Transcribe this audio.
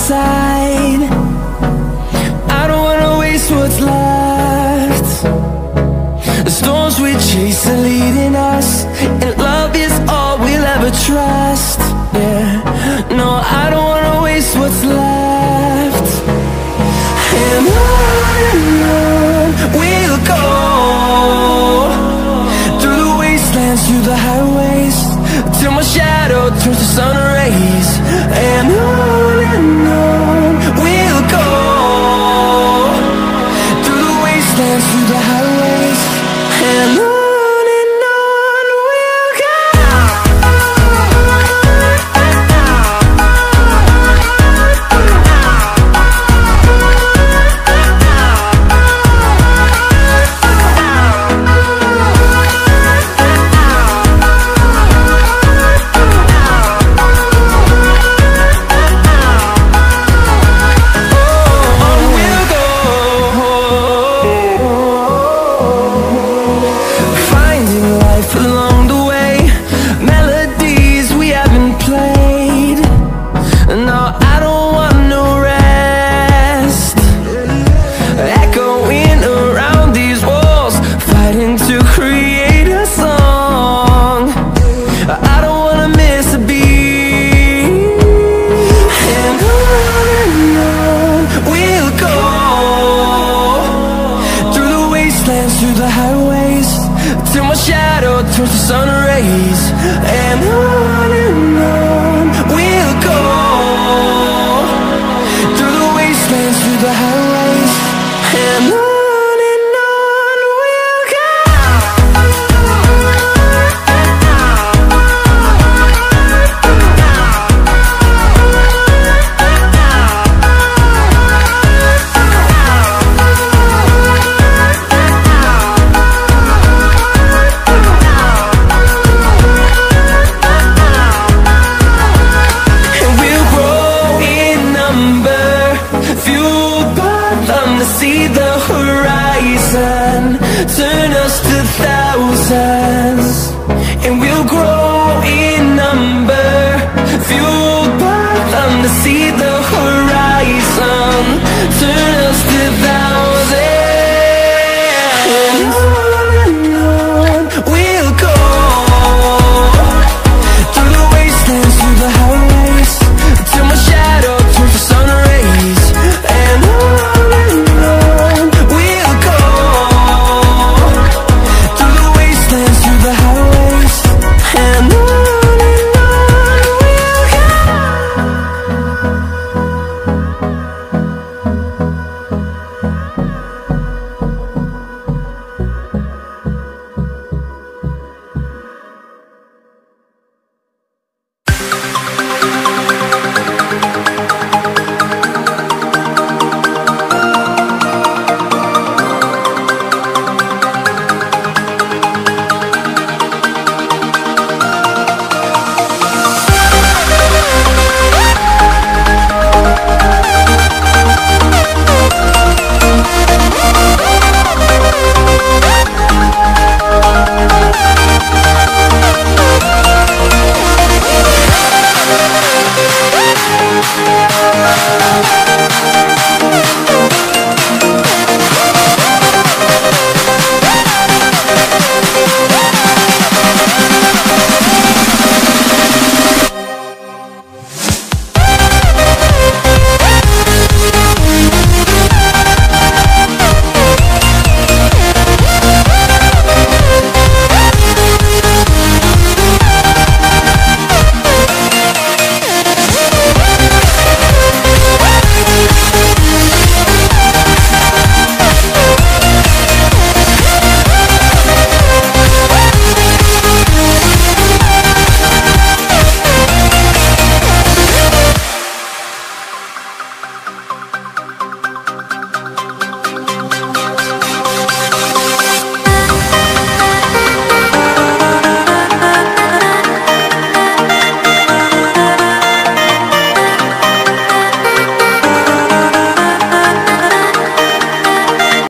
side. I don't wanna waste what's left. The storms we chase are leading us, and love is all we'll ever trust. Yeah, no, I don't wanna waste what's left. And on we'll go, through the wastelands, through the highways, till my shadow turns to sun rays. And on we'll go, through the wastelands, through the highways, and on we'll go. Along the way, melodies we haven't played. No, I don't want no rest. Echoing around these walls, fighting to create a song. I don't wanna miss a beat. And on we'll go, through the wastelands, through the highways, till my shadow turns to sun rays. And on we'll go, through the wastelands, through the highways, and on.